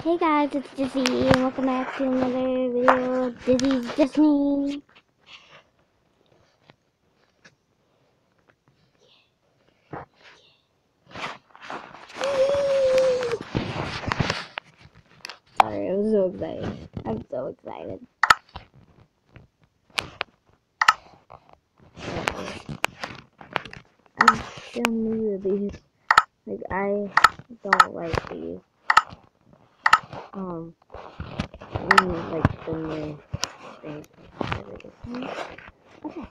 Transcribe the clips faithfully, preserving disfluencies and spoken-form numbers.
Hey guys, it's Dizzy, and welcome back to another video of Dizzy's Disney. Sorry, I'm so excited. I'm so excited. I'm still new to these. Like, I don't like these. Um, I mean, like the new things. Okay.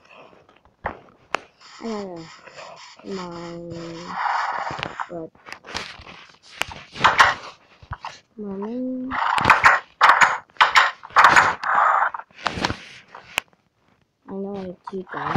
I gotta mine, but mommy. I know I have two guys.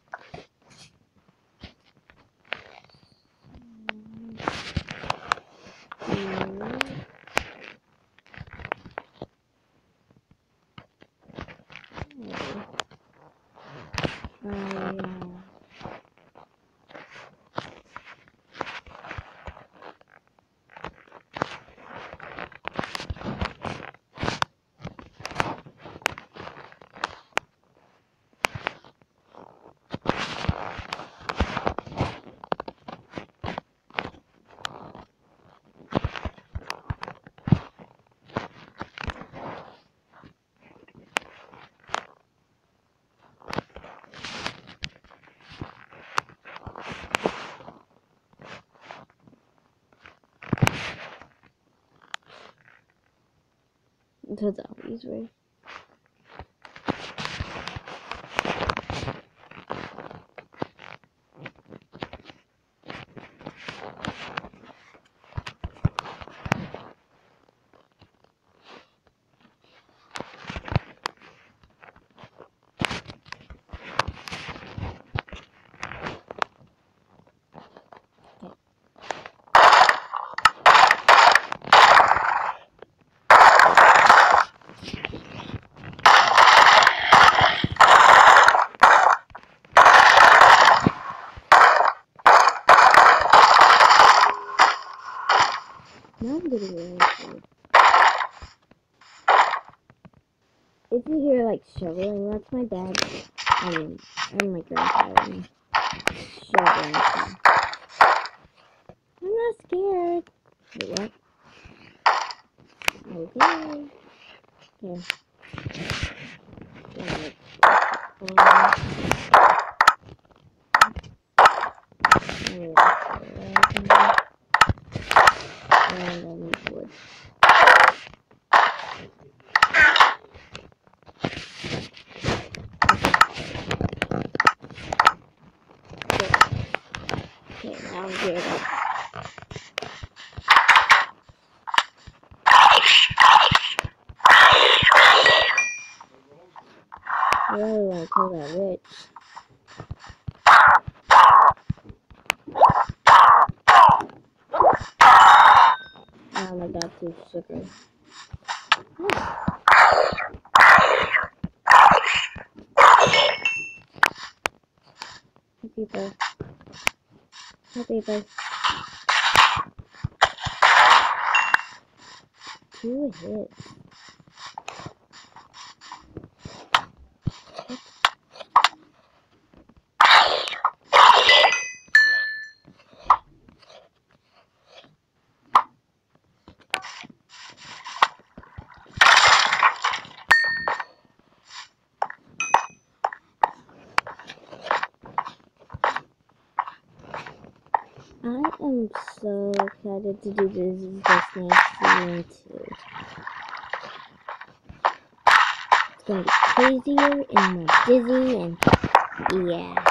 That's always right. Now I'm getting really excited. If you hear like shoveling, that's my dad. I mean, and my grandpa and shoveling. I'm not scared. Wait, what? Okay. Okay. Alright. And then wood. Okay, now I'm geared up. I really want to kill that witch. Oh my god, too sugar. Hi people. Hi people. Two hits. I am so excited to do this Disney season two. It's gonna be crazier and more dizzy and yeah.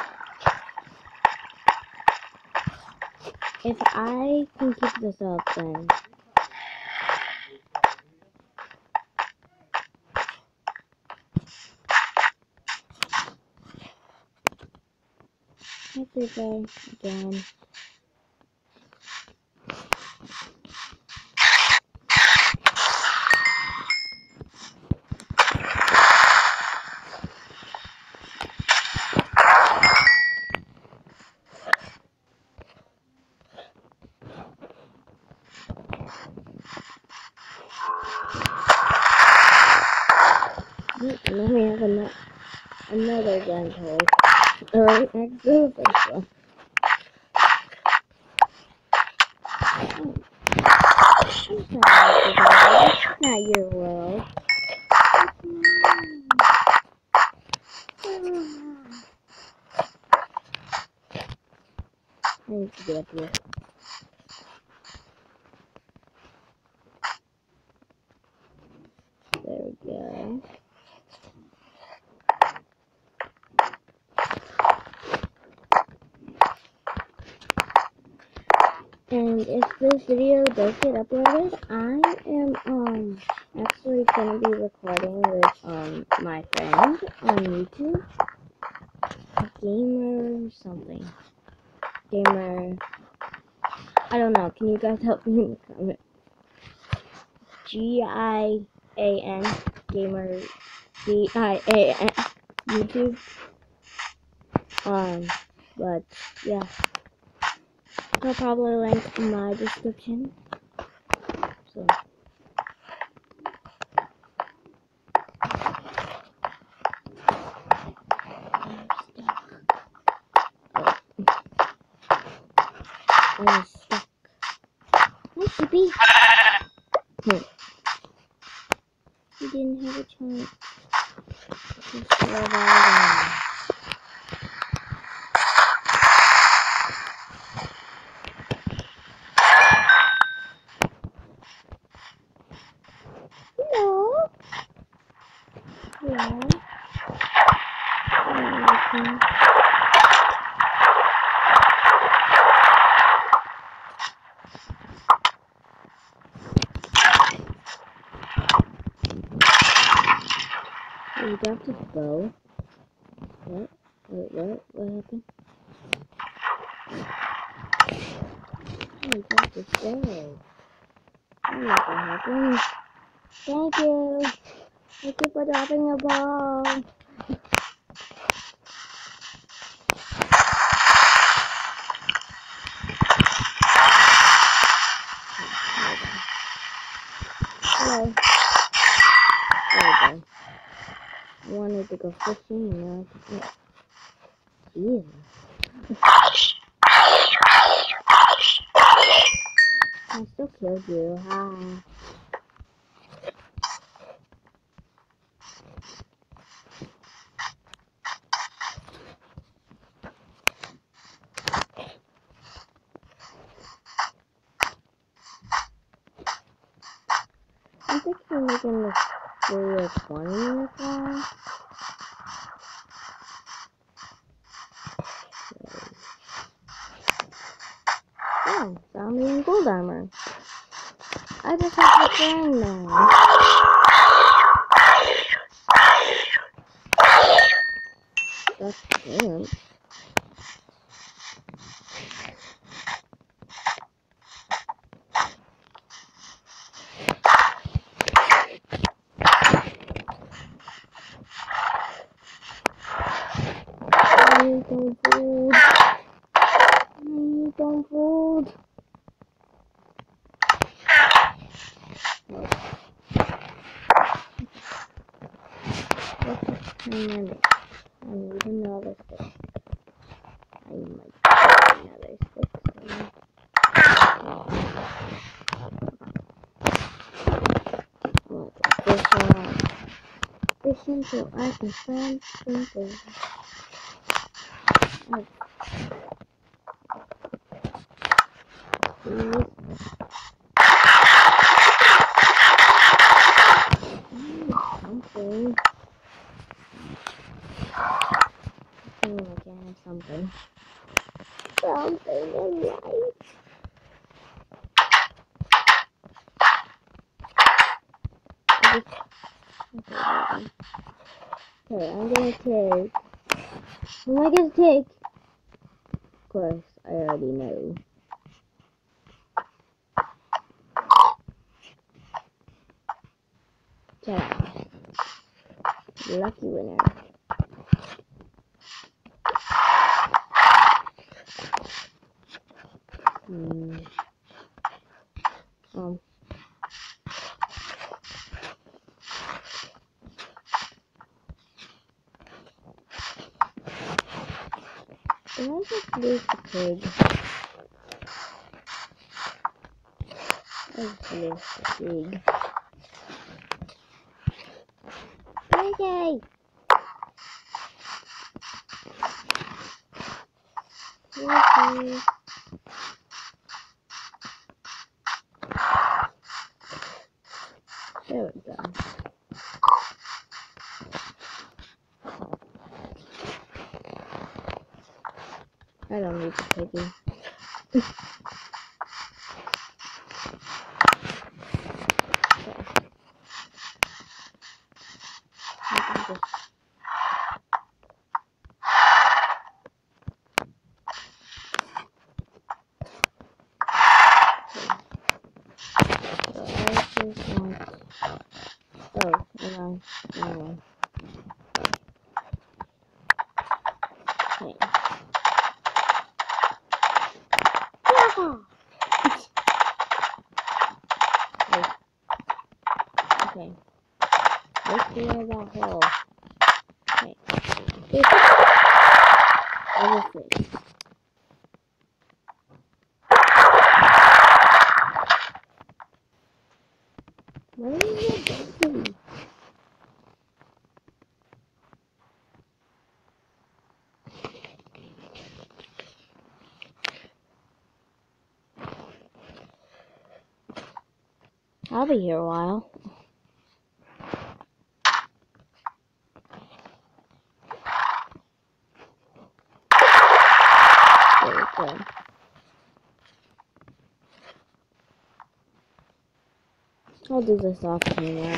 If I can keep this up, then hi people again. And then we have an another gun hole. Alright, next to the first one. Oh. I'm sorry, guys. It's not your world. I need to get up here. There we go. And if this video does get uploaded, I am um actually gonna be recording with um my friend on YouTube. Gamer something. Gamer I don't know, can you guys help me in the comment? G I A N Gamer G I A N YouTube. Um but yeah. I'll probably link in my description. So I was stuck. Hi, Chippy. Hmm. You didn't have a chance to survive. Hello. Hello. Hello. We got this bow. What? Wait, what? What happened? We got this bow. I don't know what happened. Thank you. Thank you for dropping a ball. Hello. There we go. I wanted to go fishing and now I can't. Ew. I still killed you. Hi. I think we're making this video twenty minutes long. Oh, zombie and gold armor. I just have to find now. That's good. I need some food. I need some food. What's a minute? I need another stick. I might get another stick. So. Fish on. Fishing so I can find something. Oh. Please. Something. I feel like I have something. Something in life. Okay, okay, I'm gonna take. What am I gonna take? Of course, I already know. Ta-da. Lucky winner. Hmm. Um. Let's just lose the pig. Let's lose the pig. Okay. Okay. There we go. I don't need the piggy. Oh, no, okay. Yeah. Okay. Let's clear that hole. Okay. Everything. Where is it going? I'll be here a while. There we go. I'll do this off camera.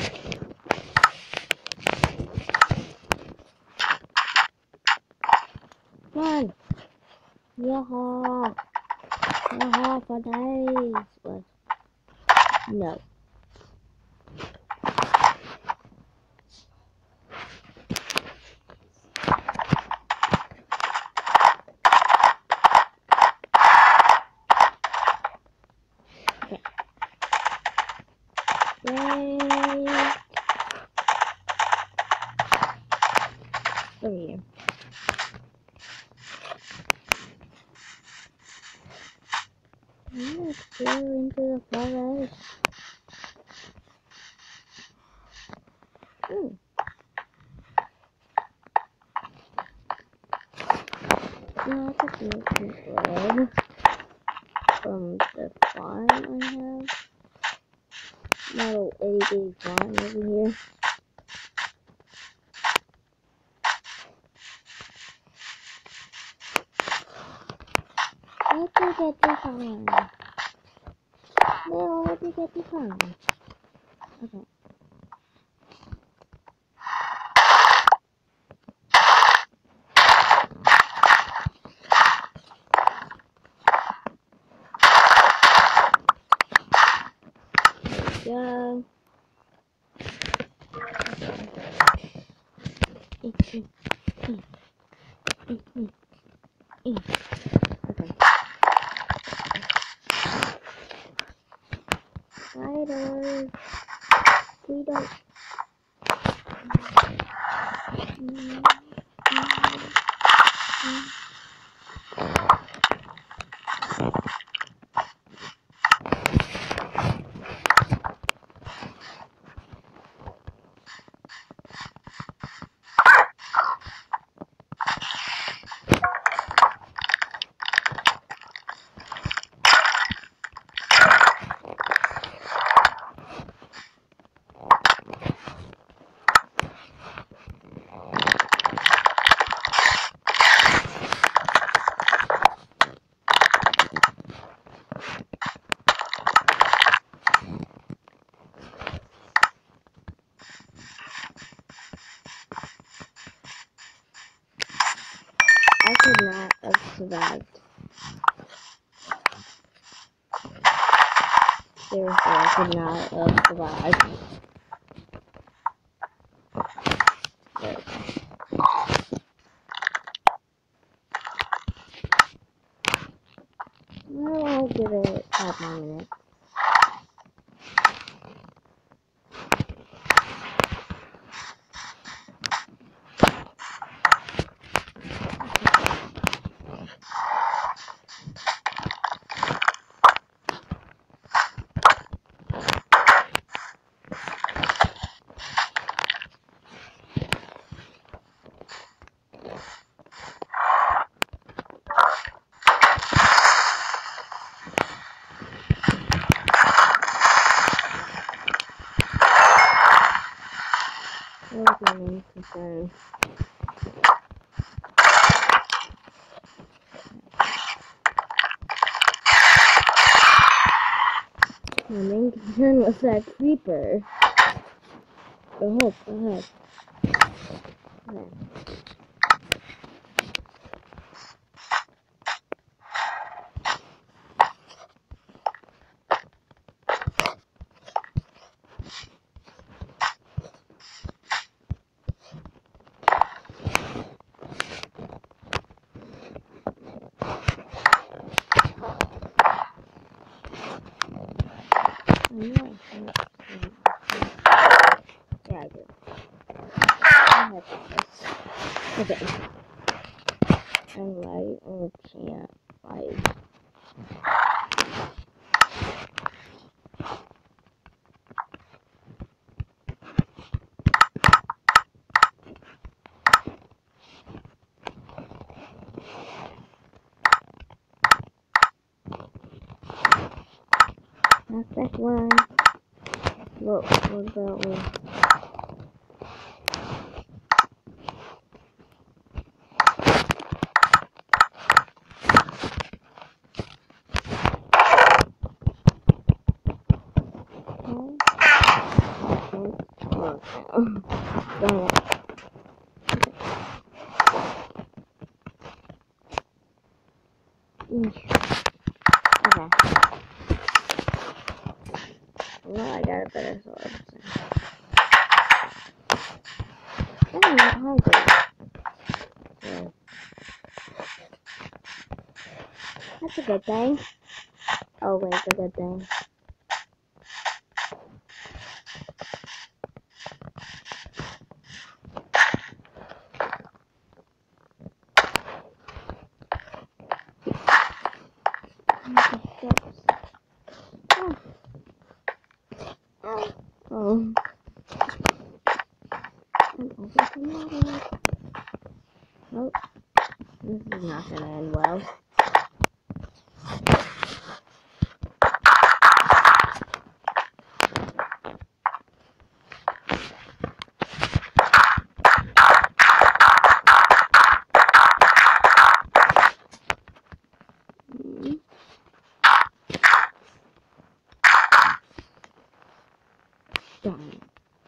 Come on! Yaha! Yaha for days! But no. Okay. Yay! Over here. Let's go into the forest. Ooh. Now I can make some bread from the farm I have. My little itty bitty farm over here. Let's go get the farm. No, let me get the farm. Okay. Go. Okay. Spiders. We don't. I could not have survived. Seriously, I could not have survived. There. Well, I'll give it five more minutes. was my main concern. My main concern was that creeper. Go ahead, go ahead. Okay. Yeah, I do. Okay. And light, oh, can't light. Not that one. What, what about one? Dang it. Okay. Well, I got a better sword. So. I'm not hungry. So. That's a good thing. Always a good thing. Oh. Nope. This is not gonna end well. Done.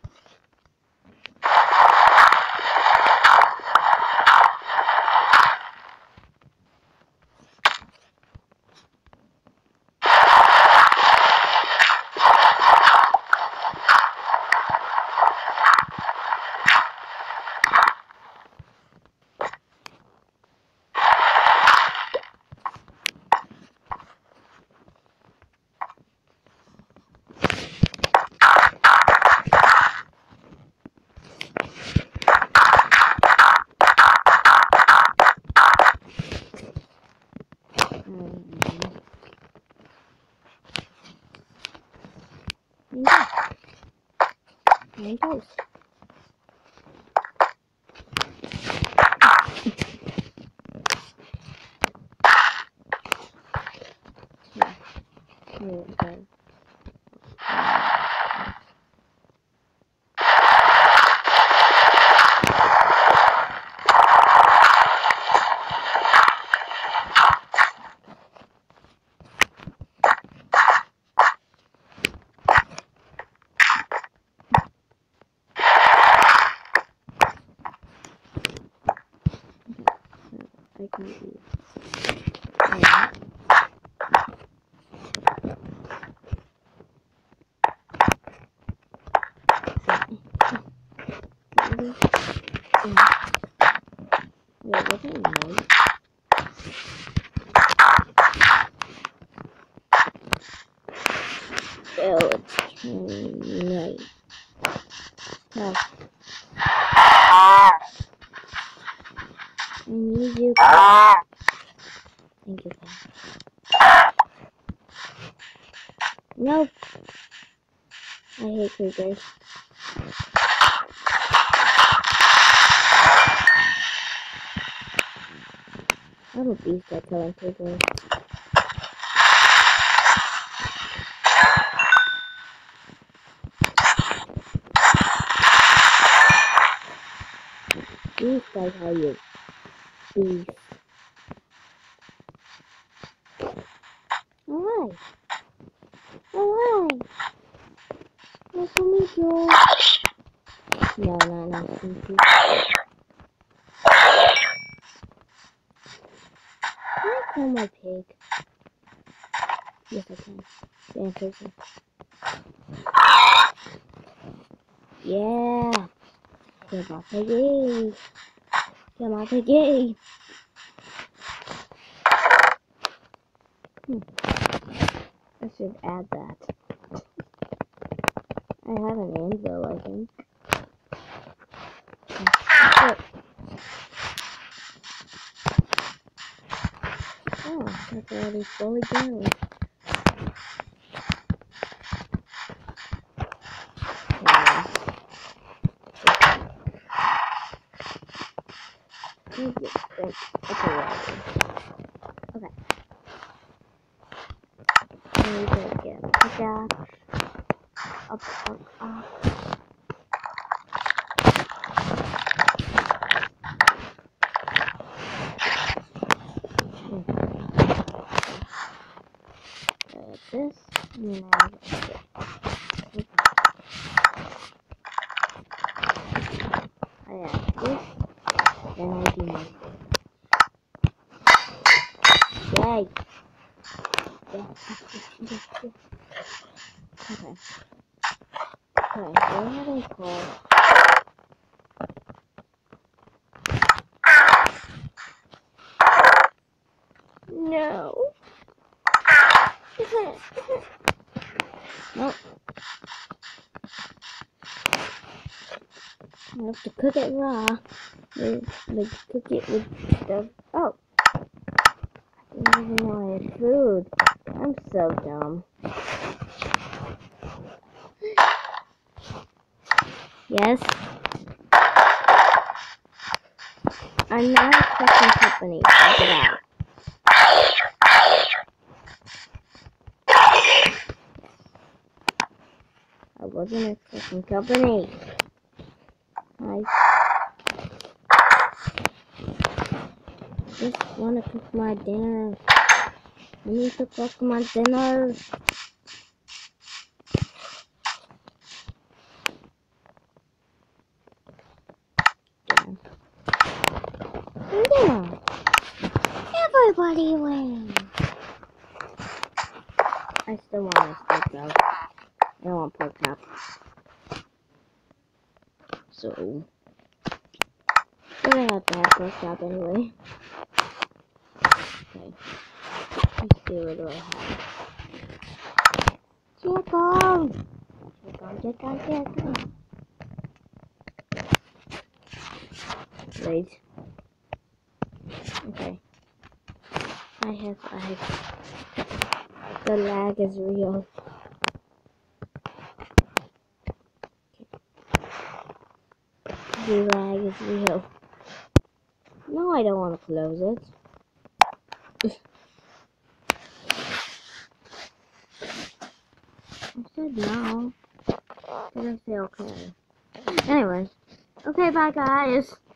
There it goes. Yeah. There it goes. I can do that. Wait, was it night? Oh, it's night. Oh. I need you. Thank you. Nope. I hate creepers. I'm a beast at killing creepers. Beast, I tell you. Beast. Alright. Alright. Nice to meet you. No, no, no. Can I kill my pig? Yes, I can. The answer is yes. Yeah. Kill my piggy. Kill my piggy. Hmm. I should add that. I have an anvil, I think. Oh, that's already fully grown. Okay. Okay. I need to get a pickaxe. Up, up, up. This, and then I get this. I add this, then I do my thing. Yay! Yeah. Okay. Okay, what have I called? No. Nope. I have to cook it raw. Like, cook it with stuff. Oh. I didn't even know I had food. I'm so dumb. Yes? I'm not expecting company. Check it out. I wasn't expecting company. I just want to cook my dinner. I need to cook my dinner. Yeah. Everybody wins. I still want my steak though. I don't want pork chop. So, I'm gonna have to have pork chop anyway. Okay. Let's see what do I have. Chicken! Chicken, chicken, chicken. Wait. Okay. I have, I have. The lag is real. The lag is real. No, I don't want to close it. I said no. Did I say okay? Anyways. Okay, bye guys.